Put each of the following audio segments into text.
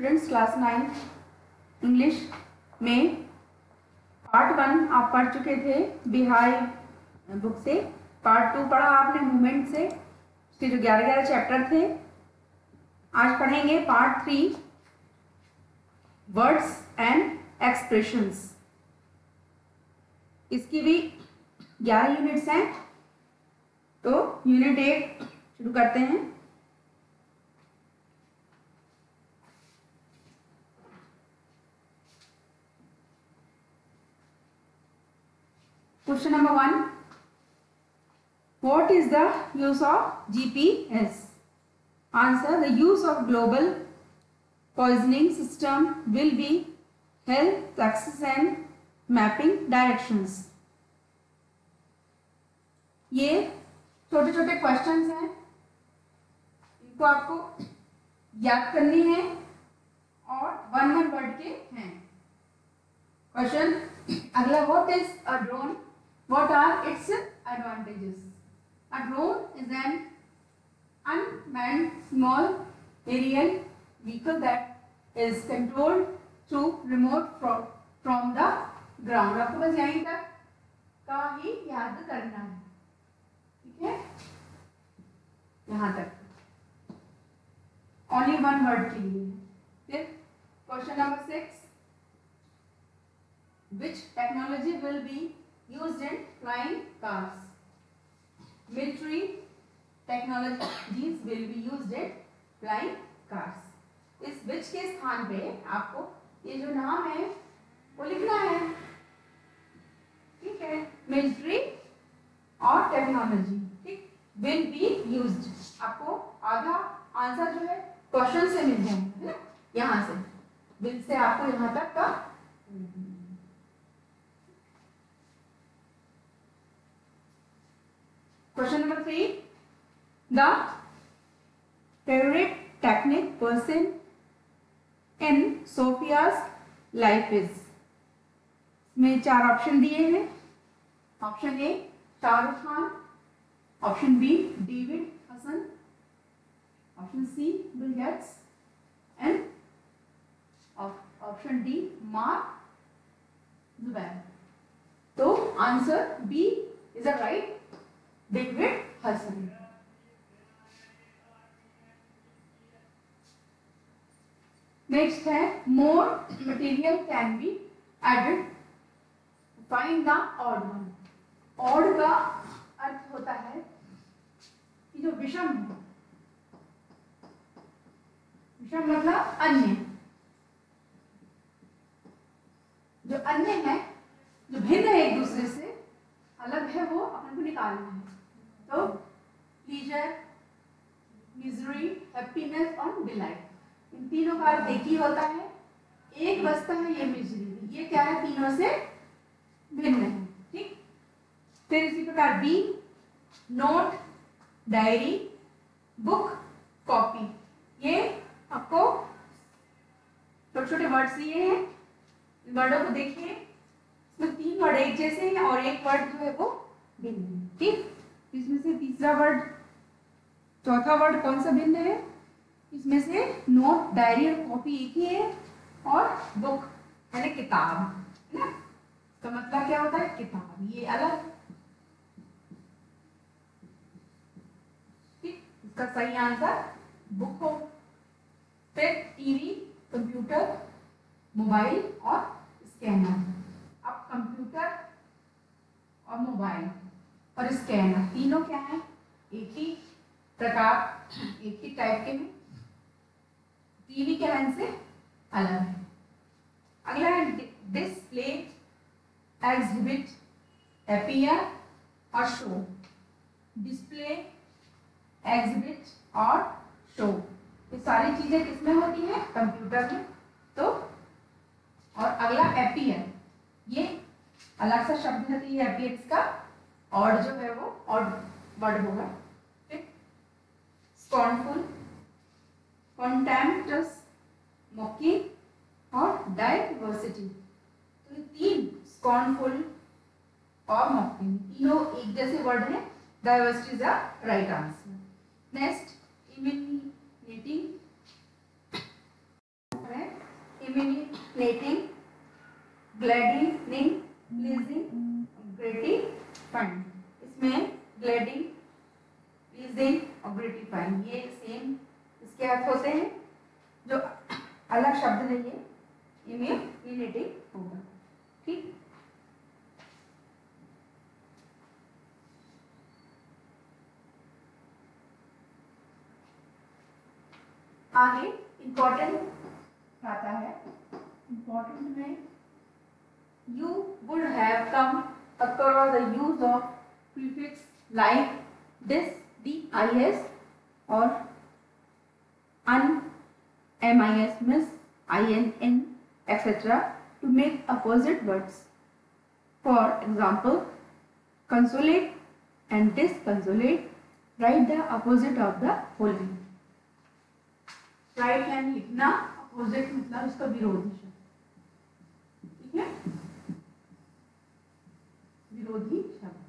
Students class 9 English में part 1 आप पढ़ चुके थे बिहाइव बुक से। पार्ट 2 पढ़ा आपने मूवमेंट से, उसके जो 11 चैप्टर थे। आज पढ़ेंगे पार्ट 3 वर्ड्स एंड एक्सप्रेशंस। इसकी भी 11 यूनिट्स हैं, तो यूनिट 1 शुरू करते हैं। Question number 1. What is the use of GPS? Answer: the use of global positioning system will be health access and mapping directions. ये छोटे छोटे क्वेश्चंस हैं, इनको आपको याद करनी है और 1 वर्ड के हैं। क्वेश्चन अगला, what is a drone? What are its advantages? A drone is an unmanned small aerial vehicle that is controlled through remote from the ground. आपको बस यहीं तक का ही याद करना है, ठीक है? यहाँ तक only 1 वर्ड के लिए। फिर question number 6. Which technology will be used in flying cars? Military technologies will be used in flying cars. इस which के स्थान पे आपको ये जो नाम है वो लिखना है, ठीक है? मिलिट्री और टेक्नोलॉजी, ठीक, will be used। आपको आधा आंसर जो है क्वेश्चन से मिल जाएगा, है ना? यहाँ से will से आपको यहाँ तक का। Question number 3. The favorite technique person in Sophia's life is? इसमें 4 ऑप्शन दिए हैं। Option A Shahrukh Khan, option B David Hasan, option C Bill Gates and option D Mark Zubair. तो answer B is the right, David Hasan. Next है, more material can be added, find the odd one. Odd का अर्थ होता है कि जो विषम है, विषम मतलब अन्य, जो अन्य है, जो भिन्न है एक दूसरे से, अलग है, वो अपन को निकालना है। तो प्लीजर, मिजरी, हैप्पीनेस और डिलाइट, इन तीनों का अर्थ एक ही होता है। एक बचता है ये मिजरी, ये क्या है? तीनों से भिन्न है, ठीक। फिर इसी प्रकार B, note, diary, book, copy. ये आपको छोटे छोटे वर्ड्स दिए हैं, इन वर्डों को देखिए। इसमें 3 वर्ड एक जैसे हैं और एक वर्ड जो है वो भिन्न है, ठीक। इसमें से तीसरा वर्ड, चौथा वर्ड कौन सा भिन्न है? इसमें से नोट, डायरी और कॉपी एक ही है, और बुक यानी किताब, है ना? तो मतलब क्या होता है? किताब, ये अलग, ठीक। इसका सही आंसर बुक हो। फिर टीवी, कंप्यूटर, मोबाइल और स्कैनर। अब कंप्यूटर और मोबाइल और स्कैनर तीनों क्या है? एक ही प्रकार, एक ही टाइप के हैं। टीवी क्या है? इनसे अलग है। अगला है डिस्प्ले, एग्जिबिट, अपीयर और शो। डिस्प्ले, एग्जिबिट और शो, ये सारी चीजें किसमें होती है? कंप्यूटर में। तो और अगला अपीयर, ये अलग सा शब्द है, ये अपीयर का और जो है वो और वर्ड होगा। फिर स्कॉर्नफुल, कॉन्टेम्प्टस, मॉकिंग और डाइवर्सिटी। तो ये 3, स्कॉर्नफुल और मॉकिंग, तीनों एक जैसे वर्ड हैं। Diversity is the right answer. Next, illuminating illuminating, gladdening, pleasing, gratifying. इसमें gladdening, pleasing और gratifying ये सेम इसके अर्थ होते हैं। जो अलग शब्द नहीं है इनमें यूनिटी होगा। ठीक, आगे इम्पोर्टेंट आता है। इम्पोर्टेंट में you would have come across the use of prefix like this, dis, or un, mis, miss, in, etc. to make opposite words. For example, consolate and disconsolate. Write the opposite of the following. Right hand लिखना, opposite मतलब उसका विरोधी शब्द। ठीक है, विरोधी शब्द,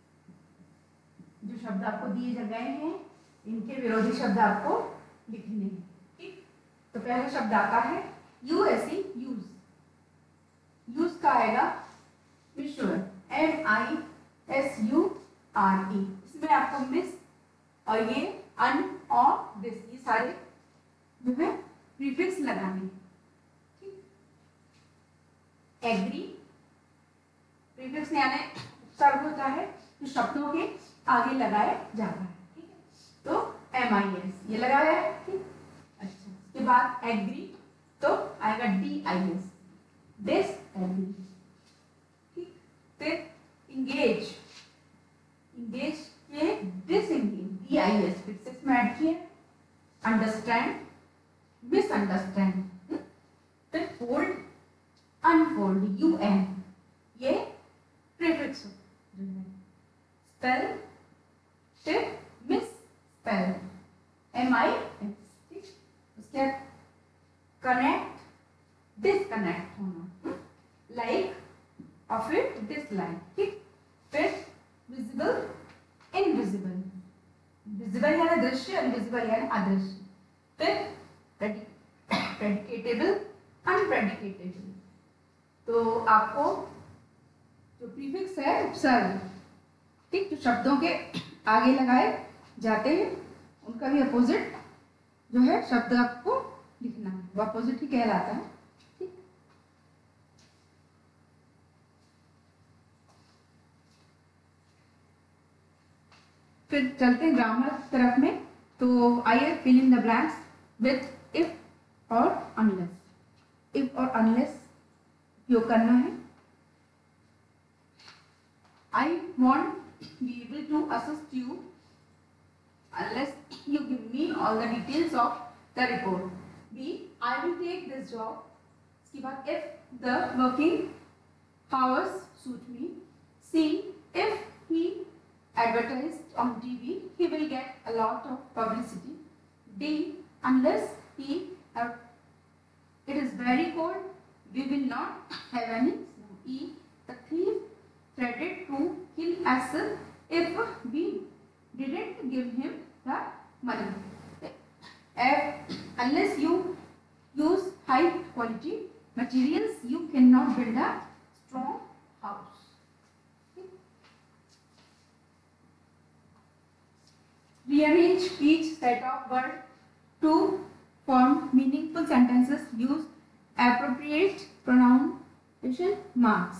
जो शब्द आपको दिए गए हैं इनके विरोधी शब्द आपको लिखने हैं। ठीक, तो पहला शब्द आता है यू ऐसी यूज। यूज का आएगा मिश्र, MISURE। इसमें आपको मिस और ये अन और दिस ये सारे जो है प्रीफिक्स लगाने। ठीक, एग्री प्रीफिक्स यानी उपसर्ग होता है जो शब्दों के आगे लगाया जाता है। ठीक है, तो MIS ये लगाया है। ठीक, अच्छा, उसके बाद एग्री तो आएगा DIS, डिस एग्री। ठीक, फिर इंगेज, इंगेज के डिसएंगेज, DIS फिर से इसमें ऐड किया। Understand, misunderstand. फिर फोल्ड, अनफोल्ड, UN ये प्रीफिक्स जो है। स्पेल, फिर मिस स्पेल, MIS। ठीक, उसके कनेक्ट, डिसकनेक्ट होना, लाइक और फिर डिसलाइक। ठीक, फिर विजिबल, इनविजिबल। विजिबल यानी दृश्य, इनविजिबल यानी अदृश्य। फिर प्रेडिकेटेबल, अनप्रेडिकेटेबल। तो आपको जो प्रीफिक्स है उपसर्ग, ठीक, जो शब्दों के आगे लगाए जाते हैं उनका भी अपोजिट जो है शब्द आपको लिखना है, वो अपोजिट ही कहलाता है। ठीक, फिर चलते हैं ग्रामर तरफ में। तो आइए fill in the blanks with if और अनलेस। इफ और अनलेस उपयोग करना है। I won't be able to assist you unless you give me all the details of the report. B, I will take this job. इसके बाद if the working hours suit me. C, if he advertised on TV, he will get a lot of publicity. D, unless he it is very cold, we will not have any snow. E, the thief threatened to kill us if we didn't give him the money. F, unless you use high quality materials, you cannot build a strong house. Rearrange each set of words to form meaningful sentences. Use appropriate pronunciation marks.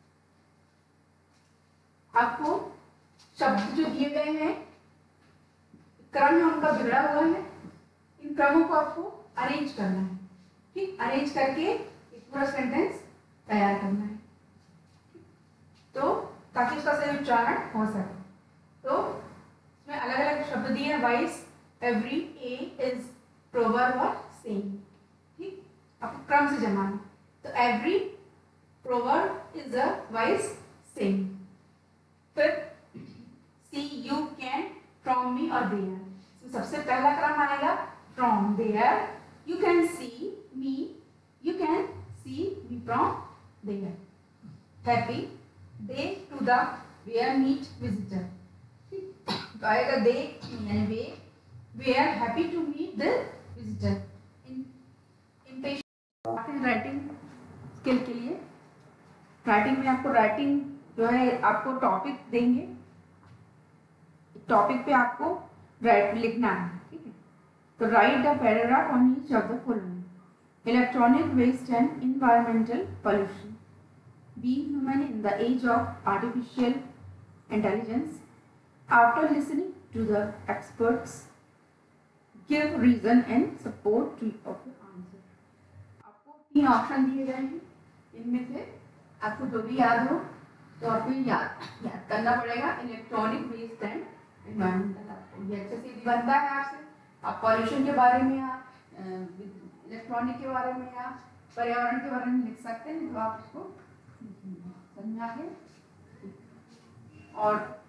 आपको शब्द जो दिए गए हैं क्रम में उनका बिगड़ा हुआ है, इन क्रमों को आपको अरेंज करना है। ठीक, अरेंज करके एक पूरा सेंटेंस तैयार करना है, तो ताकि उसका सही उच्चारण हो सके। तो इसमें अलग अलग शब्द दिए हैं, wise, every, a, is, proverb और सेइंग। ठीक, आपको क्रम से जमाना। तो every, proverb, is a, wise, saying. फिर see, you, can, from, me और देयर। सबसे पहला क्रम आएगा from, there, you can see me, you can see me from there. Happy, they to the where meet visitor. तो आएगा they यानी वे are happy to meet the visitor. impatient, writing skill के लिए। राइटिंग में आपको राइटिंग जो है आपको टॉपिक देंगे, टॉपिक पे आपको लिखना है, ठीक है। तो write the paragraph on each of the following: electronic waste and environmental pollution, being human in the age of artificial intelligence. After listening to the experts, give reason and support to of the answer. आपको 3 option दिए गए हैं, इनमें से आपको जो भी याद हो तो आपको याद करना पड़ेगा। इलेक्ट्रॉनिक वेस्ट एंड एनवायरमेंटल, आपको ये अच्छे से बनता है आपसे। आप पॉल्यूशन के बारे में या इलेक्ट्रॉनिक के बारे में या पर्यावरण के बारे में लिख सकते हैं, तो आप उसको समझा के। और